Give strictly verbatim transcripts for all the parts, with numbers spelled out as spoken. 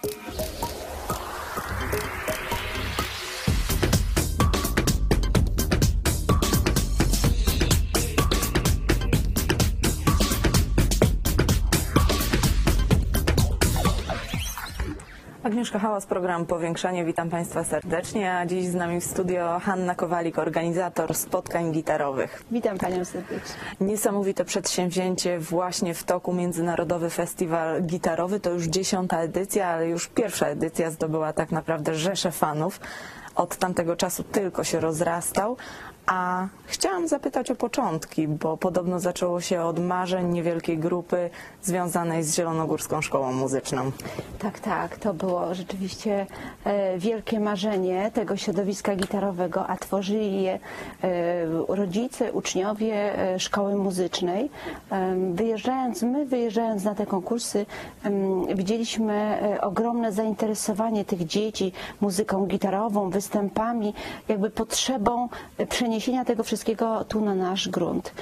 Agnieszka Hałas, program Powiększanie. Witam Państwa serdecznie, a dziś z nami w studio Hanna Kowalik, organizator spotkań gitarowych. Witam Panią serdecznie. Niesamowite przedsięwzięcie właśnie w toku, Międzynarodowy Festiwal Gitarowy. To już dziesiąta edycja, ale już pierwsza edycja zdobyła tak naprawdę rzeszę fanów. Od tamtego czasu tylko się rozrastał. A chciałam zapytać o początki, bo podobno zaczęło się od marzeń niewielkiej grupy związanej z Zielonogórską Szkołą Muzyczną. Tak, tak, to było rzeczywiście e, wielkie marzenie tego środowiska gitarowego, a tworzyli je e, rodzice, uczniowie e, szkoły muzycznej. E, wyjeżdżając, my wyjeżdżając na te konkursy, e, widzieliśmy e, ogromne zainteresowanie tych dzieci muzyką gitarową, występami, jakby potrzebą przeniesienia przeniesienia tego wszystkiego tu na nasz grunt.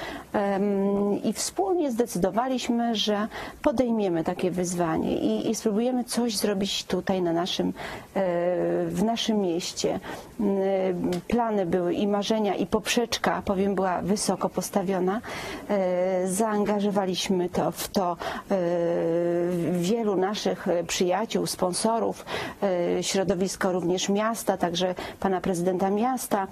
I wspólnie zdecydowaliśmy, że podejmiemy takie wyzwanie i, i spróbujemy coś zrobić tutaj na naszym, w naszym mieście. Plany były i marzenia, i poprzeczka, powiem, była wysoko postawiona. Zaangażowaliśmy to w to wielu naszych przyjaciół, sponsorów, środowisko również miasta, także pana prezydenta miasta,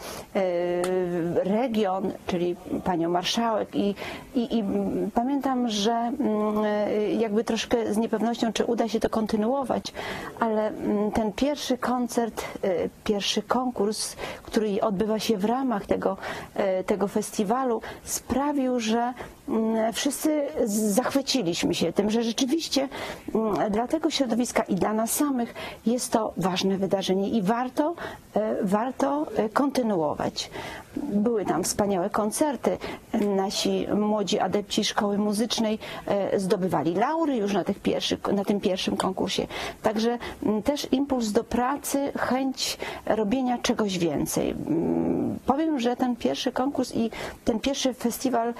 region, czyli panią marszałek i, i, i pamiętam, że jakby troszkę z niepewnością, czy uda się to kontynuować, ale ten pierwszy koncert, pierwszy konkurs, który odbywa się w ramach tego, tego festiwalu, sprawił, że wszyscy zachwyciliśmy się tym, że rzeczywiście dla tego środowiska i dla nas samych jest to ważne wydarzenie i warto, warto kontynuować. Były tam wspaniałe koncerty. Nasi młodzi adepci szkoły muzycznej zdobywali laury już na, tych pierwszych, na tym pierwszym konkursie. Także też impuls do pracy, chęć robienia czegoś więcej. Powiem, że ten pierwszy konkurs i ten pierwszy festiwal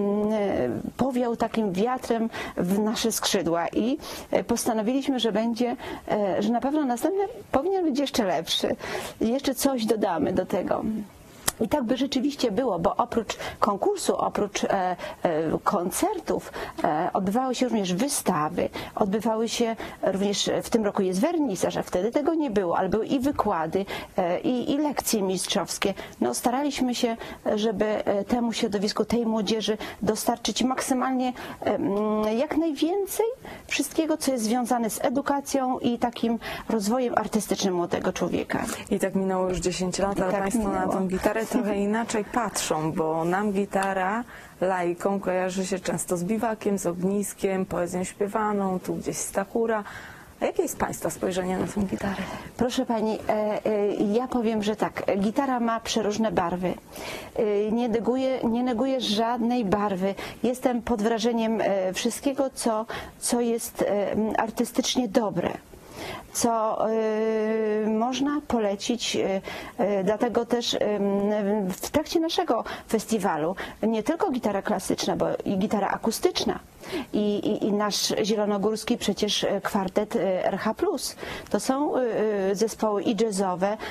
powiał takim wiatrem w nasze skrzydła i postanowiliśmy, że będzie, że na pewno następny powinien być jeszcze lepszy. Jeszcze coś dodamy do tego. I tak by rzeczywiście było, bo oprócz konkursu, oprócz e, e, koncertów e, odbywały się również wystawy, odbywały się również, w tym roku jest wernisaż, a wtedy tego nie było, ale były i wykłady, e, i, i lekcje mistrzowskie. No, staraliśmy się, żeby temu środowisku, tej młodzieży dostarczyć maksymalnie e, jak najwięcej wszystkiego, co jest związane z edukacją i takim rozwojem artystycznym młodego człowieka. I tak minęło już dziesięć lat, ale tak Państwo minęło. na tą gitarę trochę inaczej patrzą, bo nam gitara laikom kojarzy się często z biwakiem, z ogniskiem, poezją śpiewaną, tu gdzieś stakura. A jakie jest Państwa spojrzenie na tę gitarę? Proszę Pani, ja powiem, że tak, gitara ma przeróżne barwy. Nie neguję, nie neguję żadnej barwy. Jestem pod wrażeniem wszystkiego, co, co jest artystycznie dobre, co y, można polecić, y, y, dlatego też y, w trakcie naszego festiwalu nie tylko gitara klasyczna, bo i gitara akustyczna i, i, i nasz zielonogórski przecież kwartet R H plus. To są y, zespoły i jazzowe y,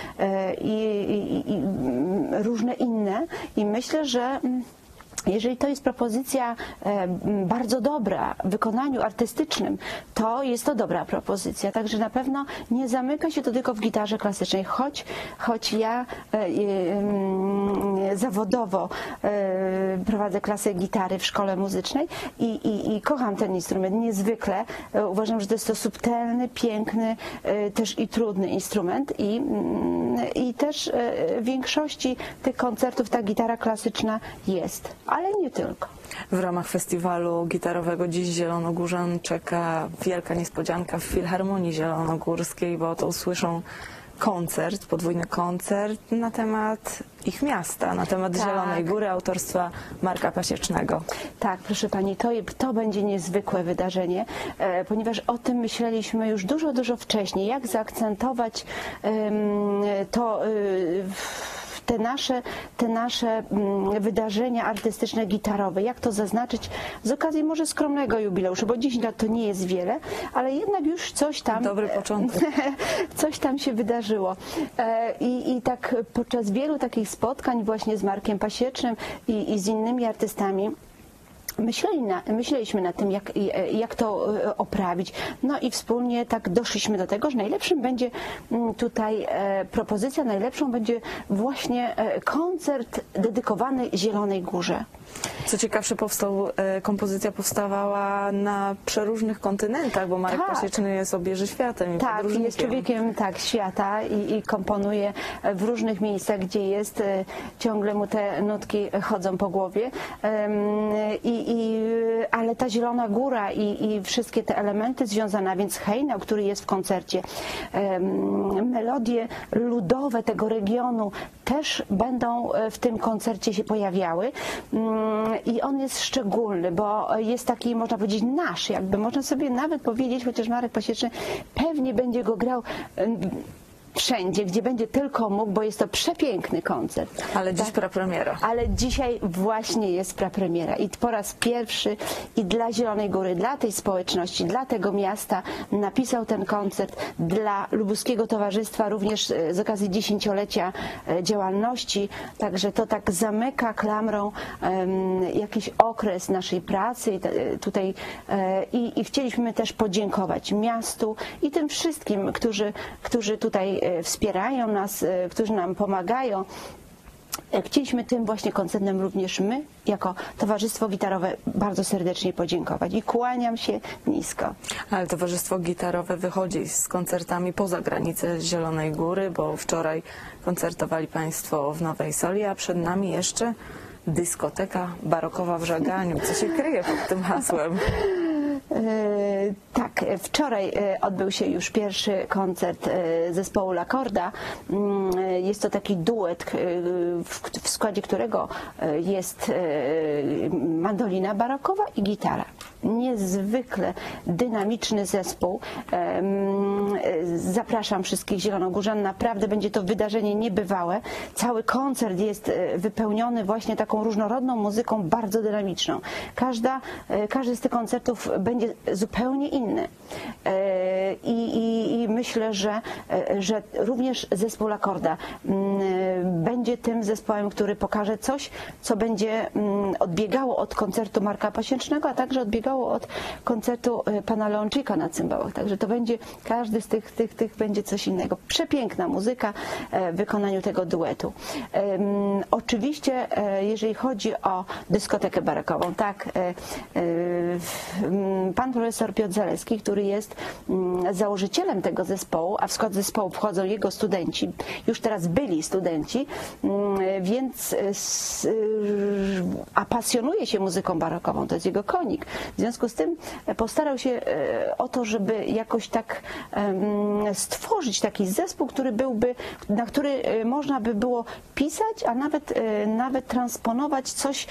i, i różne inne i myślę, że jeżeli to jest propozycja bardzo dobra w wykonaniu artystycznym, to jest to dobra propozycja. Także na pewno nie zamyka się to tylko w gitarze klasycznej, choć, choć ja zawodowo prowadzę klasę gitary w szkole muzycznej i, i, i kocham ten instrument niezwykle. Uważam, że to jest to subtelny, piękny, też i trudny instrument i, i też w większości tych koncertów ta gitara klasyczna jest. Ale nie tylko. W ramach festiwalu gitarowego dziś Zielonogórzan czeka wielka niespodzianka w Filharmonii Zielonogórskiej, bo to usłyszą koncert, podwójny koncert na temat ich miasta, na temat tak. Zielonej Góry autorstwa Marka Pasiecznego. Tak, proszę Pani, to, to będzie niezwykłe wydarzenie, e, ponieważ o tym myśleliśmy już dużo, dużo wcześniej, jak zaakcentować e, to e, te nasze, te nasze mm, wydarzenia artystyczne, gitarowe, jak to zaznaczyć z okazji może skromnego jubileuszu, bo dziesięć lat to nie jest wiele, ale jednak już coś tam, Dobry początek. coś tam się wydarzyło. E, I, i tak podczas wielu takich spotkań właśnie z Markiem Pasiecznym i, i z innymi artystami Myśleli na, myśleliśmy nad tym, jak, jak to oprawić. No i wspólnie tak doszliśmy do tego, że najlepszym będzie tutaj e, propozycja, najlepszą będzie właśnie e, koncert dedykowany Zielonej Górze. Co ciekawsze, powstał, e, kompozycja powstawała na przeróżnych kontynentach, bo Marek Tak. Pasieczny jest obieży światem i Tak, podróżnikiem. jest człowiekiem tak, świata i, i komponuje w różnych miejscach, gdzie jest. e, Ciągle mu te nutki chodzą po głowie. Em, I, i, ale ta Zielona Góra i, i wszystkie te elementy związane, a więc hejnał, który jest w koncercie, em, melodie ludowe tego regionu też będą w tym koncercie się pojawiały. Mm, I on jest szczególny, bo jest taki, można powiedzieć, nasz, jakby można sobie nawet powiedzieć, chociaż Marek Pasieczny pewnie będzie go grał em, wszędzie, gdzie będzie tylko mógł, bo jest to przepiękny koncert. Ale dziś prapremiera. Ale dzisiaj właśnie jest prapremiera i po raz pierwszy i dla Zielonej Góry, dla tej społeczności, dla tego miasta napisał ten koncert, dla Lubuskiego Towarzystwa również e, z okazji dziesięciolecia e, działalności, także to tak zamyka klamrą em, jakiś okres naszej pracy i te, tutaj e, i, i chcieliśmy też podziękować miastu i tym wszystkim, którzy, którzy tutaj e, wspierają nas, e, którzy nam pomagają. Chcieliśmy tym właśnie koncertem również my, jako Towarzystwo Gitarowe, bardzo serdecznie podziękować i kłaniam się nisko. Ale Towarzystwo Gitarowe wychodzi z koncertami poza granicę Zielonej Góry, bo wczoraj koncertowali Państwo w Nowej Soli, a przed nami jeszcze dyskoteka barokowa w Żaganiu. Co się kryje pod tym hasłem? E, Tak, wczoraj e, odbył się już pierwszy koncert e, zespołu Lakorda. Mm, e, Jest to taki duet, e, w, w składzie którego e, jest e, mandolina barokowa i gitara. Niezwykle dynamiczny zespół. Em, e, Zapraszam wszystkich zielonogórzan. Naprawdę będzie to wydarzenie niebywałe. Cały koncert jest e, wypełniony właśnie taką różnorodną muzyką, bardzo dynamiczną. Każda, e, każdy z tych koncertów będzie zupełnie inny. E, I, i, i myślę, że, e, że również zespół Lakorda mm, będzie tym zespołem, który pokaże coś, co będzie mm, odbiegało od koncertu Marka Pasiecznego, a także odbiegało od koncertu e, pana Leonczyka na cymbałach. Także to będzie, każdy z tych, tych, tych będzie coś innego. Przepiękna muzyka e, w wykonaniu tego duetu. Em, Oczywiście, e, jeżeli chodzi o dyskotekę barokową, tak, e, e, m, pan profesor Piotr Zaleski, który jest mm, założycielem tego zespołu, a w skład zespołu wchodzą jego studenci, już teraz byli studenci, mm, więc s, a pasjonuje się muzyką barokową, to jest jego konik. W związku z tym postarał się e, o to, żeby jakoś tak em, stworzyć taki zespół, który byłby, na który e, można by było pisać, a nawet, e, nawet transponować coś,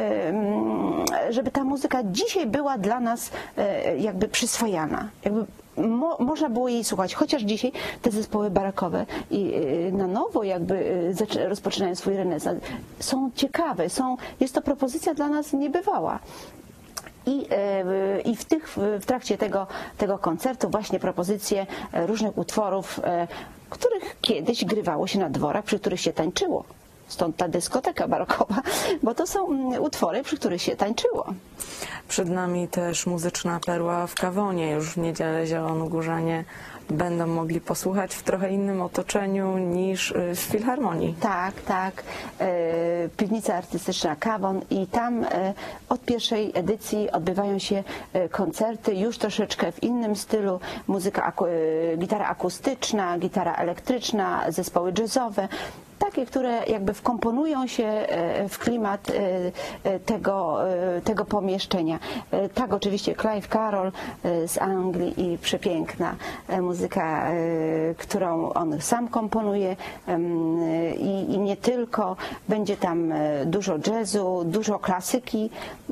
e, żeby ta muzyka dzisiaj była dla nas e, jakby przyswojana. Jakby Mo, można było jej słuchać, chociaż dzisiaj te zespoły barokowe i y, na nowo jakby y, rozpoczynają swój renesans. Są ciekawe, są, jest to propozycja dla nas niebywała. I, y, i w, tych, w trakcie tego, tego koncertu właśnie propozycje różnych utworów, y, których kiedyś grywało się na dworach, przy których się tańczyło. Stąd ta dyskoteka barokowa, bo to są utwory, przy których się tańczyło. Przed nami też muzyczna perła w Kawonie. Już w niedzielę zielonogórzanie będą mogli posłuchać w trochę innym otoczeniu niż w Filharmonii. Tak, tak. E, Piwnica Artystyczna Kawon i tam e, od pierwszej edycji odbywają się e, koncerty już troszeczkę w innym stylu. Muzyka, aku, e, gitara akustyczna, gitara elektryczna, zespoły jazzowe. Takie, które jakby wkomponują się w klimat tego, tego pomieszczenia. Tak, oczywiście Clive Carroll z Anglii i przepiękna muzyka, którą on sam komponuje i, i nie tylko. Będzie tam dużo jazzu, dużo klasyki.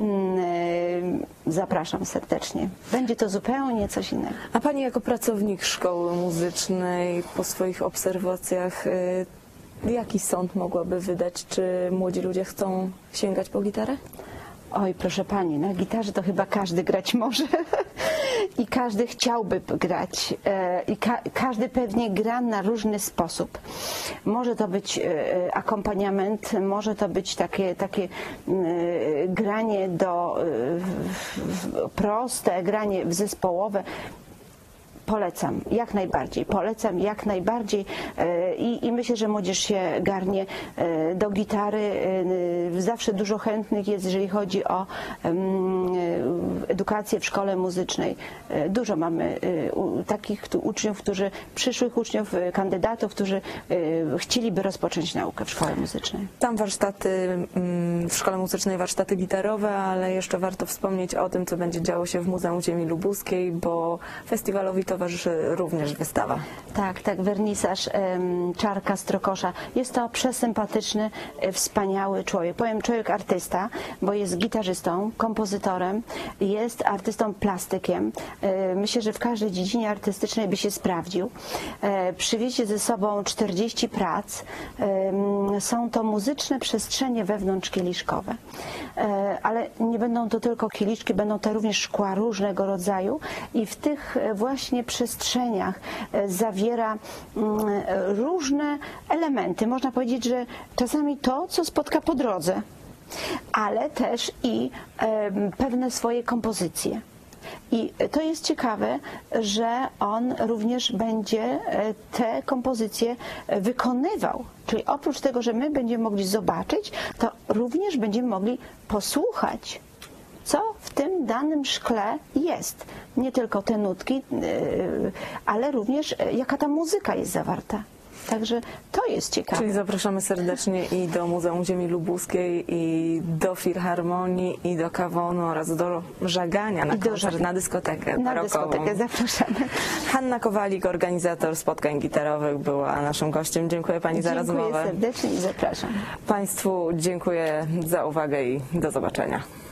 Zapraszam serdecznie. Będzie to zupełnie coś innego. A Pani jako pracownik szkoły muzycznej po swoich obserwacjach Jaki sąd mogłaby wydać? Czy młodzi ludzie chcą sięgać po gitarę? Oj, proszę pani, na gitarze to chyba każdy grać może i każdy chciałby grać e, i ka każdy pewnie gra na różny sposób. Może to być e, akompaniament, może to być takie, takie e, granie do, e, w, proste, granie zespołowe. Polecam, jak najbardziej, polecam jak najbardziej i, i myślę, że młodzież się garnie do gitary. Zawsze dużo chętnych jest, jeżeli chodzi o edukację w szkole muzycznej. Dużo mamy takich uczniów, którzy, przyszłych uczniów, kandydatów, którzy chcieliby rozpocząć naukę w szkole muzycznej. Tam warsztaty, w szkole muzycznej warsztaty gitarowe, ale jeszcze warto wspomnieć o tym, co będzie działo się w Muzeum Ziemi Lubuskiej, bo festiwalowi towarzyszy również wystawa. Tak, tak, wernisaż um, Czarka Strokosza. Jest to przesympatyczny, wspaniały człowiek. Powiem człowiek artysta, bo jest gitarzystą, kompozytorem, jest artystą plastykiem. E, myślę, że w każdej dziedzinie artystycznej by się sprawdził. E, przywiezie ze sobą czterdzieści prac. E, są to muzyczne przestrzenie wewnątrzkieliszkowe. E, ale nie będą to tylko kieliszki, będą to również szkła różnego rodzaju i w tych właśnie przestrzeniach zawiera różne elementy. Można powiedzieć, że czasami to, co spotka po drodze, ale też i pewne swoje kompozycje. I to jest ciekawe, że on również będzie te kompozycje wykonywał. Czyli oprócz tego, że my będziemy mogli zobaczyć, to również będziemy mogli posłuchać, co w tym danym szkle jest. Nie tylko te nutki, ale również jaka ta muzyka jest zawarta. Także to jest ciekawe. Czyli zapraszamy serdecznie i do Muzeum Ziemi Lubuskiej, i do Filharmonii, i do Kawonu oraz do Żagania na koncert, na dyskotekę Na barokową. dyskotekę zapraszamy. Hanna Kowalik, organizator spotkań gitarowych, była naszym gościem. Dziękuję Pani za rozmowę. Dziękuję serdecznie i zapraszam. Państwu dziękuję za uwagę i do zobaczenia.